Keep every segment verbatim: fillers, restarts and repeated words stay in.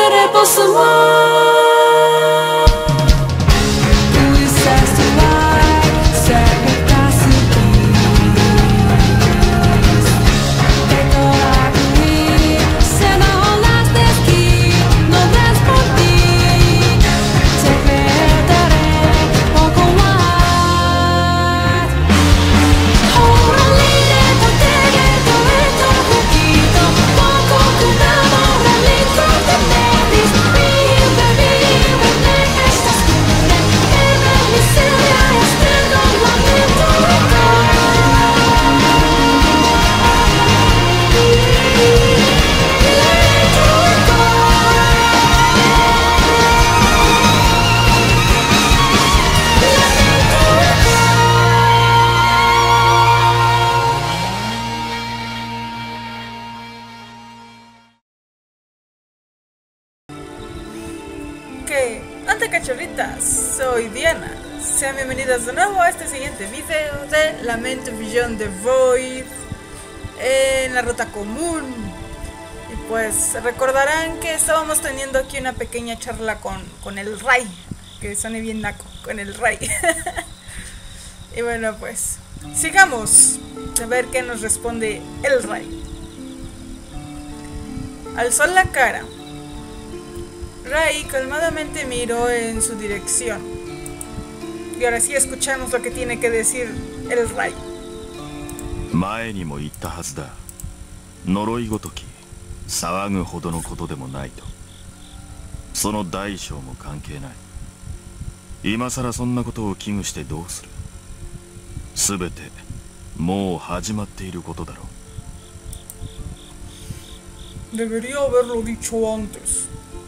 terrible someone who is as to life, sacrifice and peace. Take all I can read, send all las de aquí, no ves por ti. Te perderé poco más. Ora lire contigo todo esto poquito, poco que enamora litro de nebis. Vive, vive en esta oscura, en la miseria externo lamento Ok, ante cachorritas, soy Diana. Sean bienvenidas de nuevo a este siguiente video de Lament Vision the Void en la ruta común. Y pues recordarán que estábamos teniendo aquí una pequeña charla con, con el Ray, que suene bien naco, con el Ray. Y bueno, pues sigamos a ver qué nos responde el Ray. Alzó la cara. Ray calmadamente miró en su dirección. Y ahora sí escuchamos lo que tiene que decir el Ray. 前にも言ったはずだ。呪いごとき騒ぐほどのことでもないと。その大小も関係ない。今さらそんなことを危惧してどうする。すべてもう始まっていることだろう。 Debería haberlo dicho antes.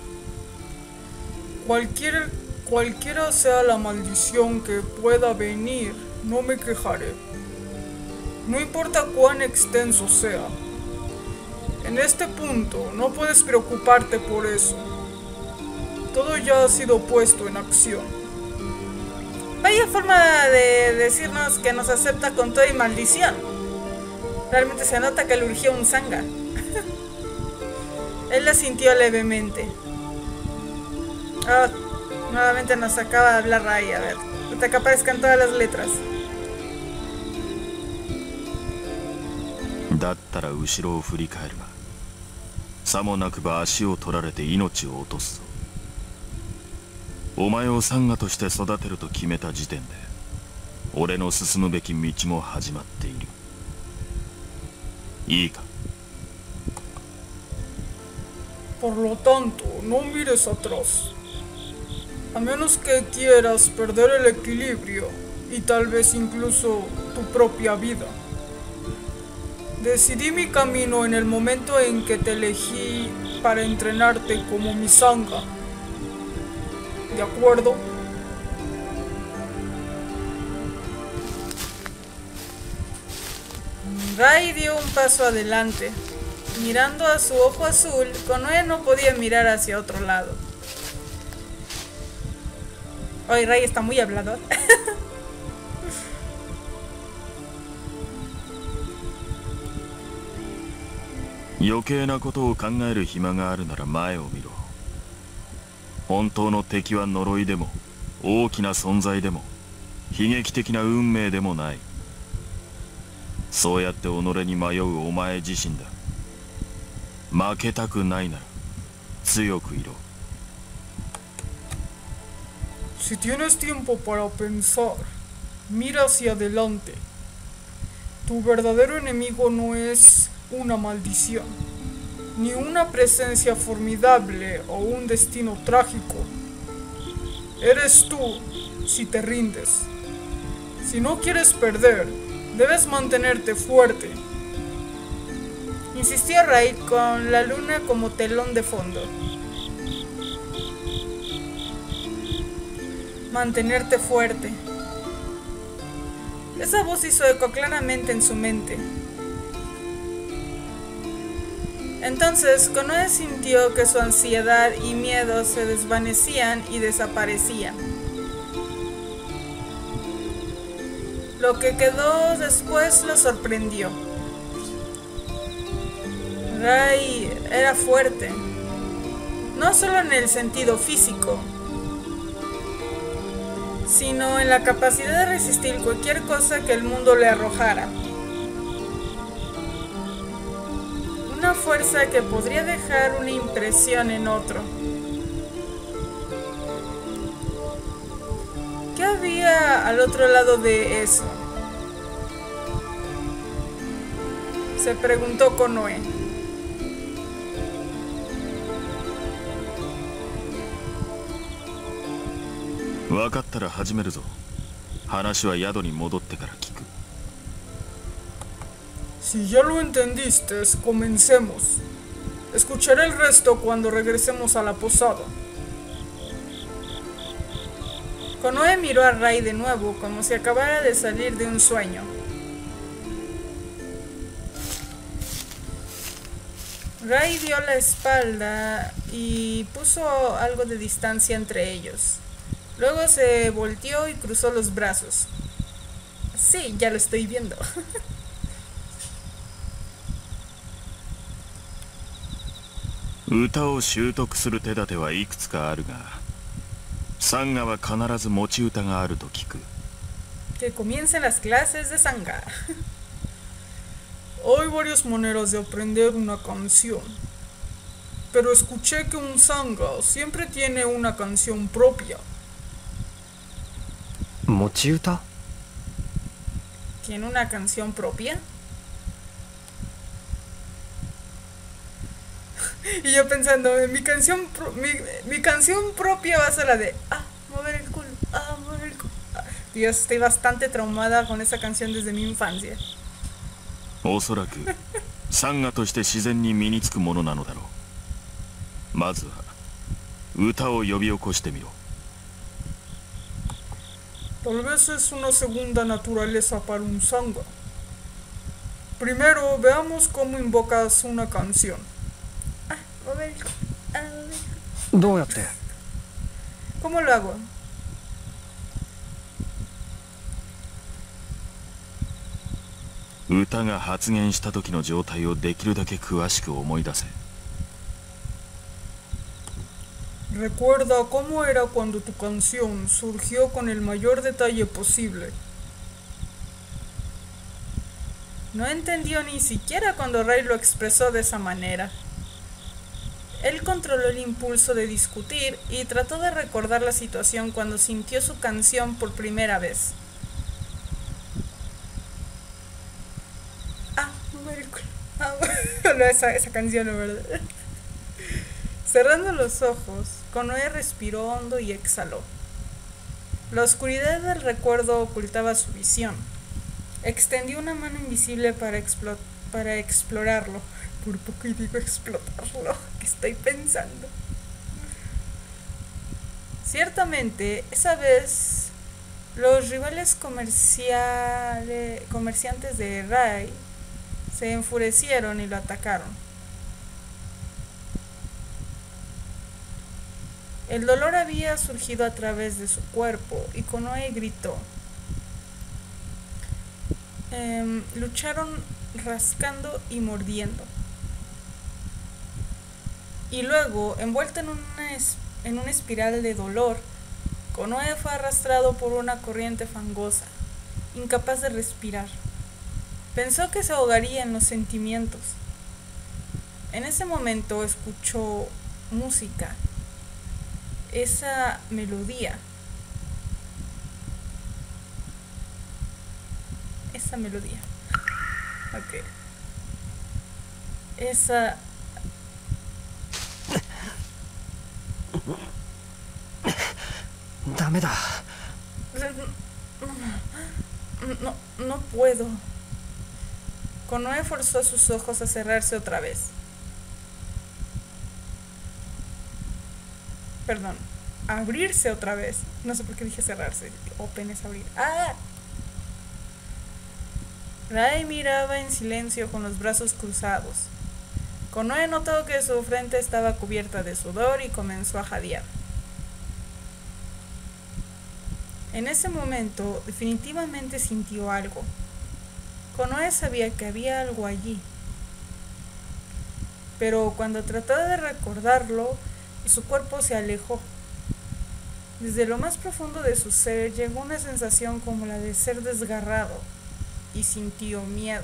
Cualquier, cualquiera sea la maldición que pueda venir, no me quejaré. No importa cuán extenso sea. En este punto, no puedes preocuparte por eso. Todo ya ha sido puesto en acción. Vaya forma de decirnos que nos acepta con toda y maldición. Realmente se nota que le urgía un sanga. Él la sintió levemente. Ah, nuevamente nos acaba de hablar Ray, a ver, hasta que aparezcan todas las letras. だったら後ろを振り返るが、さもなくば足を取られて命を落とすぞ。お前をサンガとして育てると決めた時点で、俺の進むべき道も始まっている。いいか。 Por lo tanto, no mires atrás. A menos que quieras perder el equilibrio y tal vez incluso tu propia vida. Decidí mi camino en el momento en que te elegí para entrenarte como mi sanga. ¿De acuerdo? Ray dio un paso adelante. Mirando a su ojo azul, Konoe no podía mirar hacia otro lado. Hoy Ray está muy hablador. 余計なことを考える暇があるなら前を見ろ。本当の敵は呪いでも大きな存在でも悲劇的な運命でもない。そうやって己に迷うお前自身だ。負けたくないなら強くいろ。 Si tienes tiempo para pensar, mira hacia adelante. Tu verdadero enemigo no es una maldición, ni una presencia formidable o un destino trágico. Eres tú si te rindes. Si no quieres perder, debes mantenerte fuerte. Insistió Raid con la luna como telón de fondo. Mantenerte fuerte. Esa voz hizo eco claramente en su mente. Entonces Konoe sintió que su ansiedad y miedo se desvanecían y desaparecían. Lo que quedó después lo sorprendió. Ray era fuerte. no solo en el sentido físico, sino en la capacidad de resistir cualquier cosa que el mundo le arrojara. Una fuerza que podría dejar una impresión en otro. ¿Qué había al otro lado de eso? Se preguntó Konoe. Si ya lo entendiste, comencemos. Escucharé el resto cuando regresemos a la posada. Konoe miró a Rai de nuevo, como si acabara de salir de un sueño. Rai dio la espalda y puso algo de distancia entre ellos. Luego se volteó y cruzó los brazos. Sí, ya lo estoy viendo. 歌を習得する手立てはいくつかあるが、サンガは必ず持ち歌があると聞く。 Que comiencen las clases de Sangha. Hay varias maneras de aprender una canción, pero escuché que un Sangha siempre tiene una canción propia. ¿Mochiuta? ¿Tiene una canción propia? Y yo pensando, mi canción pro mi, mi canción propia va a ser la de ah, mover el culo, ah, mover el culo. Ah. Dios, estoy bastante traumada con esa canción desde mi infancia. おそらくサンガとして自然に身につくものなのだろう。まずは歌を呼び起こしてみろ。 Tal vez es una segunda naturaleza para un Sangha. Primero, veamos cómo invocas una canción. Ah, mover el culo, ah, mover el culo. どうやって？ ¿Cómo lo hago? 歌が発言した時の状態をできるだけ詳しく思い出せ。 Recuerda cómo era cuando tu canción surgió con el mayor detalle posible. No entendió ni siquiera cuando Rai lo expresó de esa manera. Él controló el impulso de discutir y trató de recordar la situación cuando sintió su canción por primera vez. Ah, ah no, esa, esa canción, la verdad. Cerrando los ojos, Konoe respiró hondo y exhaló. La oscuridad del recuerdo ocultaba su visión. Extendió una mano invisible para, explo para explorarlo. Por poco y digo explotarlo, ¿qué estoy pensando? Ciertamente, esa vez, los rivales comerciales, comerciantes de Rai se enfurecieron y lo atacaron. El dolor había surgido a través de su cuerpo y Konoe gritó. Eh, lucharon rascando y mordiendo. Y luego, envuelto en una, en una espiral de dolor, Konoe fue arrastrado por una corriente fangosa, incapaz de respirar. Pensó que se ahogaría en los sentimientos. En ese momento escuchó música. Esa melodía, esa melodía, ok, esa, Dame da. no, no puedo. Konoe forzó sus ojos a cerrarse otra vez. Perdón, abrirse otra vez. No sé por qué dije cerrarse. Open es abrir. ¡Ah! Rai miraba en silencio con los brazos cruzados. Konoe notó que su frente estaba cubierta de sudor y comenzó a jadear. En ese momento, definitivamente sintió algo. Konoe sabía que había algo allí. Pero cuando trató de recordarlo, y su cuerpo se alejó. Desde lo más profundo de su ser llegó una sensación como la de ser desgarrado y sintió miedo.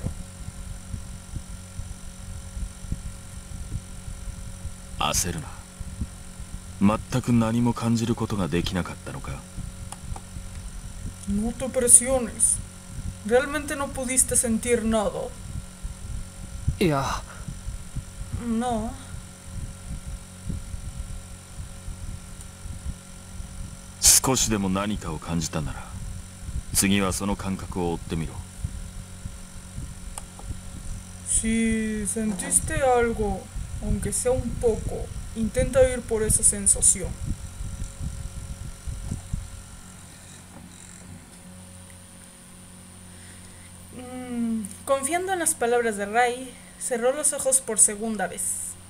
焦るな。全く何も感じることができなかったのか。 No te presiones. ¿Realmente no pudiste sentir nada? いや No. 少しでも何かを感じたなら、次はその感覚を追ってみろ。 Si sentiste algo, aunque sea un poco, intenta ir por esa sensación. Mm, confiando en las palabras de Ray, cerró los ojos por segunda vez.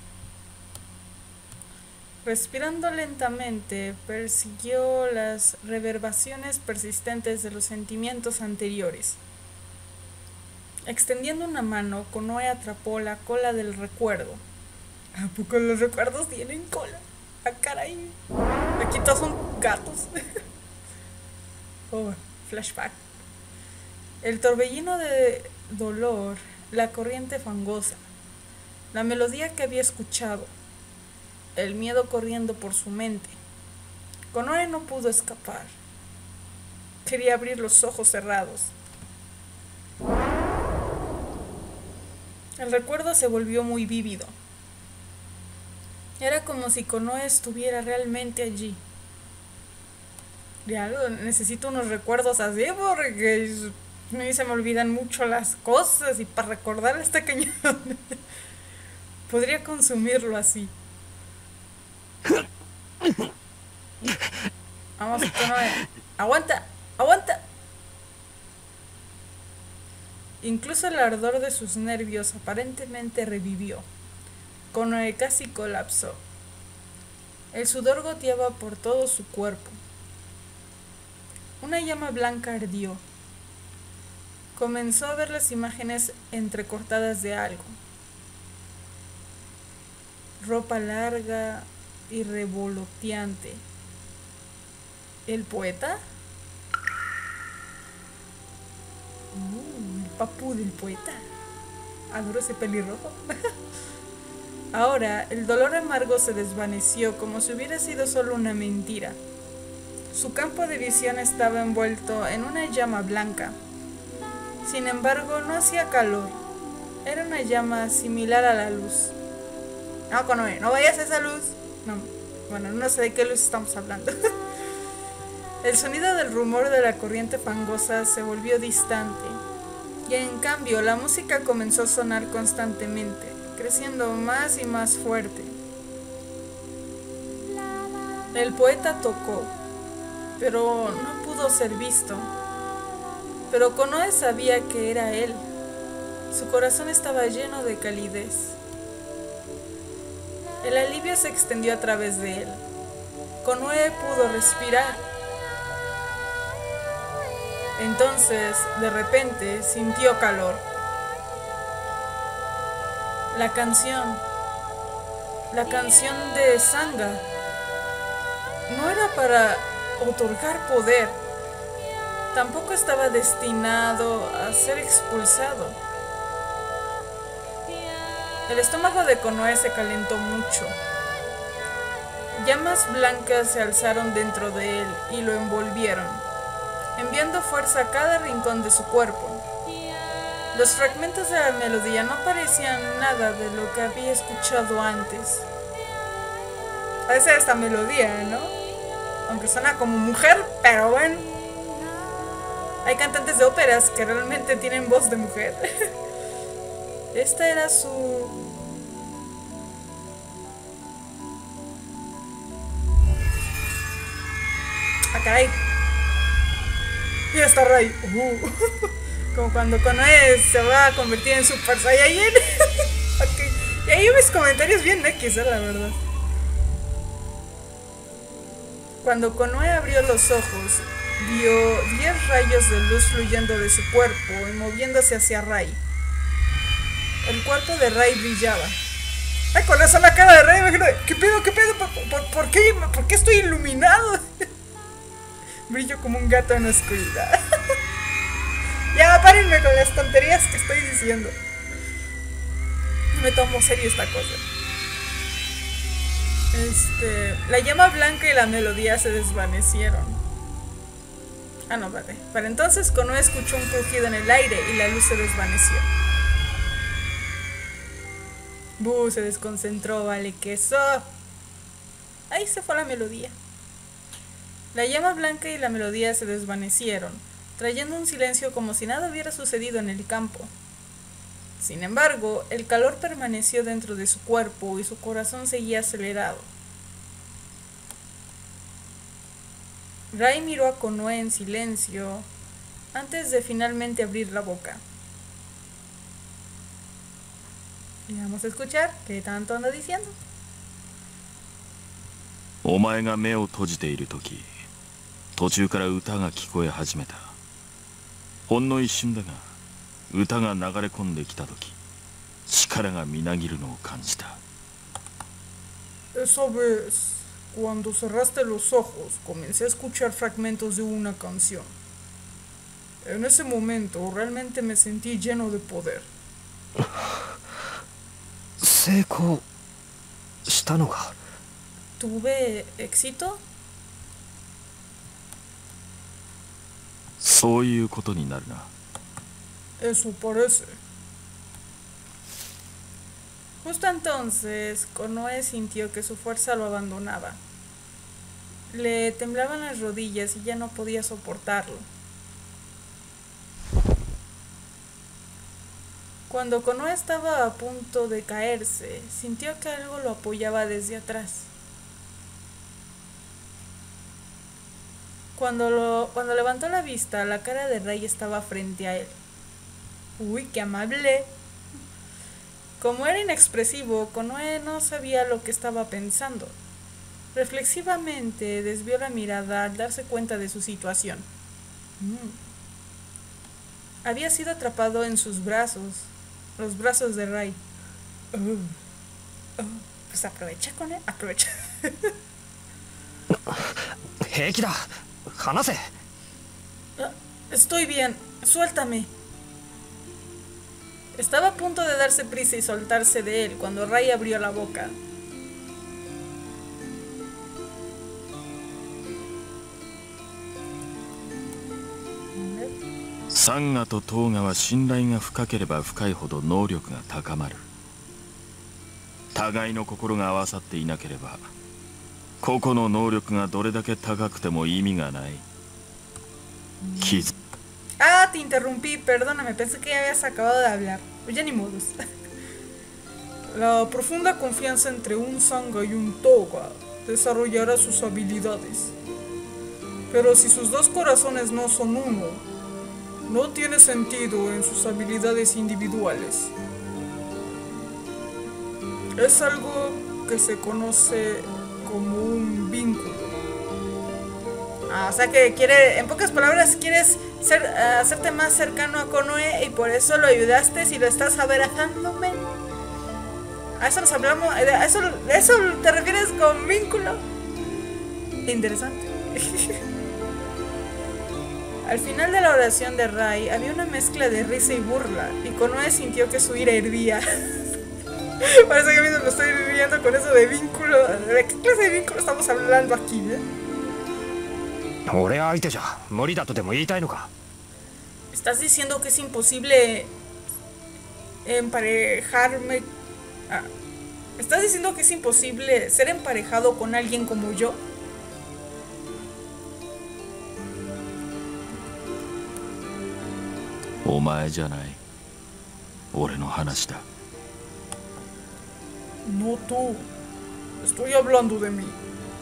Respirando lentamente, persiguió las reverberaciones persistentes de los sentimientos anteriores. Extendiendo una mano, Konoe atrapó la cola del recuerdo. ¿A poco los recuerdos tienen cola? ¡Ah, caray! Aquí todos son gatos. Oh, flashback. El torbellino de dolor, la corriente fangosa, la melodía que había escuchado, el miedo corriendo por su mente. Konoe no pudo escapar. Quería abrir los ojos cerrados. El recuerdo se volvió muy vívido. Era como si Konoe estuviera realmente allí. Ya, necesito unos recuerdos así porque a mí se me olvidan mucho las cosas y para recordar este cañón podría consumirlo así. Vamos, Konoe. Aguanta, aguanta. Incluso el ardor de sus nervios aparentemente revivió. Konoe casi colapsó. El sudor goteaba por todo su cuerpo. Una llama blanca ardió. Comenzó a ver las imágenes entrecortadas de algo. Ropa larga y revoloteante. ¿El poeta? Uh, el papú del poeta. Adoro ese pelirrojo. Ahora, el dolor amargo se desvaneció como si hubiera sido solo una mentira. Su campo de visión estaba envuelto en una llama blanca. Sin embargo, no hacía calor. Era una llama similar a la luz. No, Konoe, no vayas a esa luz. No, bueno, no sé de qué luz estamos hablando. El sonido del rumor de la corriente fangosa se volvió distante. Y en cambio, la música comenzó a sonar constantemente, creciendo más y más fuerte. El poeta tocó, pero no pudo ser visto. Pero Konoe sabía que era él. Su corazón estaba lleno de calidez. El alivio se extendió a través de él. Konoe pudo respirar. Entonces, de repente, sintió calor. La canción, la canción de Sanga, no era para otorgar poder. Tampoco estaba destinado a ser expulsado. El estómago de Konoe se calentó mucho. Llamas blancas se alzaron dentro de él y lo envolvieron, enviando fuerza a cada rincón de su cuerpo. Los fragmentos de la melodía no parecían nada de lo que había escuchado antes. Parece esta melodía, ¿no? Aunque suena como mujer, pero bueno. Hay cantantes de óperas que realmente tienen voz de mujer. Esta era su... Ah, caray. Y está Ray. Uh. Como cuando Konoe se va a convertir en Super Saiyajin. Okay. Y ahí mis comentarios bien X, ¿eh? La verdad. Cuando Konoe abrió los ojos, vio diez rayos de luz fluyendo de su cuerpo y moviéndose hacia Ray. El cuerpo de Ray brillaba. Ay, con eso la cara de Rey, imagino, ¿qué pedo, qué pedo? ¿Por, por, por qué, ¿Por qué estoy iluminado? Brillo como un gato en la oscuridad. Ya, párenme con las tonterías que estoy diciendo. No me tomo serio esta cosa. Este... La llama blanca y la melodía se desvanecieron. Ah, no, vale. Para entonces Konoe escuchó un crujido en el aire y la luz se desvaneció. Buh, se desconcentró, vale queso. Ahí se fue la melodía. La llama blanca y la melodía se desvanecieron, trayendo un silencio como si nada hubiera sucedido en el campo. Sin embargo, el calor permaneció dentro de su cuerpo y su corazón seguía acelerado. Rai miró a Konoe en silencio antes de finalmente abrir la boca. Y vamos a escuchar qué tanto anda diciendo. お前が目を閉じている時、途中から歌が聞こえ始めた。ほんの一瞬だが、歌が流れ込んできた時、力がみなぎるのを感じた。 Esa vez, cuando cerraste los ojos, comencé a escuchar fragmentos de una canción. En ese momento, realmente me sentí lleno de poder. 成功したのか。 ¿Tuve éxito? そういうことになるな。 Eso parece. Justo entonces, Konoe sintió que su fuerza lo abandonaba. Le temblaban las rodillas y ya no podía soportarlo. Cuando Konoe estaba a punto de caerse, sintió que algo lo apoyaba desde atrás. Cuando, lo, cuando levantó la vista, la cara de Rai estaba frente a él. ¡Uy, qué amable! Como era inexpresivo, Konoe no sabía lo que estaba pensando. Reflexivamente desvió la mirada al darse cuenta de su situación. Mm. Había sido atrapado en sus brazos, los brazos de Rai. Oh. Oh. Pues aprovecha, Konoe, aprovecha. 平気だ。話せ。 Estoy bien, suéltame. Estaba a punto de darse prisa y soltarse de él cuando Rai abrió la boca. Sangaとトウガは信頼が深ければ深いほど能力が高まる。互いの心が合わさっていなければ、個々の能力がどれだけ高くても意味がない。傷。 Ah, te interrumpí, perdóname, pensé que ya habías acabado de hablar. Ya ni modos. La profunda confianza entre un Sanga y un Toga desarrollará sus habilidades. Pero si sus dos corazones no son uno, no tiene sentido en sus habilidades individuales. Es algo que se conoce como un vínculo. Ah, o sea que quiere, en pocas palabras, quieres ser, uh, hacerte más cercano a Konoe y por eso lo ayudaste si lo estás abrazándome. A eso nos hablamos, a eso, a eso te refieres con vínculo. Interesante. Al final de la oración de Rai había una mezcla de risa y burla y Konoe sintió que su ira hervía. Parece que a mí me estoy riendo con eso de vínculo. ¿De qué clase de vínculo estamos hablando aquí, eh? 俺相手じゃ無理だとでも言いたいのか。 ¿Estás diciendo que es imposible emparejarme? Ah, ¿estás diciendo que es imposible ser emparejado con alguien como yo? Omaeじゃない。俺の話だ。 No tú. Estoy hablando de mí.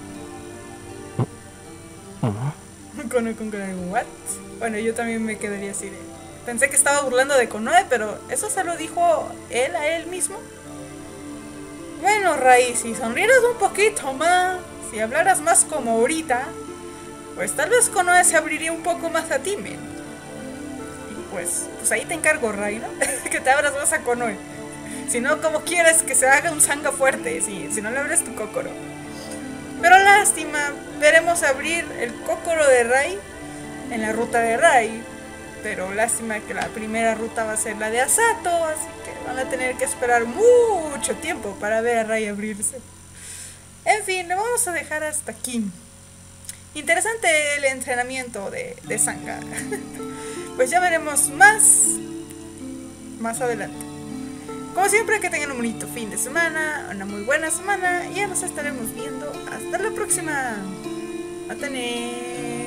Konoe con cara de what? Bueno, yo también me quedaría así de... Pensé que estaba burlando de Konoe, pero ¿eso se lo dijo él a él mismo? Bueno, Rai, si sonrieras un poquito más, si hablaras más como ahorita, pues tal vez Konoe se abriría un poco más a ti, men. Y pues, pues ahí te encargo, Rai, ¿no? Que te abras más a Konoe. Si no, ¿cómo quieres que se haga un Sanga fuerte? Si, si no le abres tu Kokoro. Pero lástima, veremos abrir el Kokoro de Rai en la ruta de Rai. Pero lástima que la primera ruta va a ser la de Asato, así que van a tener que esperar mucho tiempo para ver a Rai abrirse. En fin, lo vamos a dejar hasta aquí. Interesante el entrenamiento de, de Sanga. Pues ya veremos más más adelante. Como siempre, que tengan un bonito fin de semana, una muy buena semana, y ya nos estaremos viendo hasta la próxima. Matane.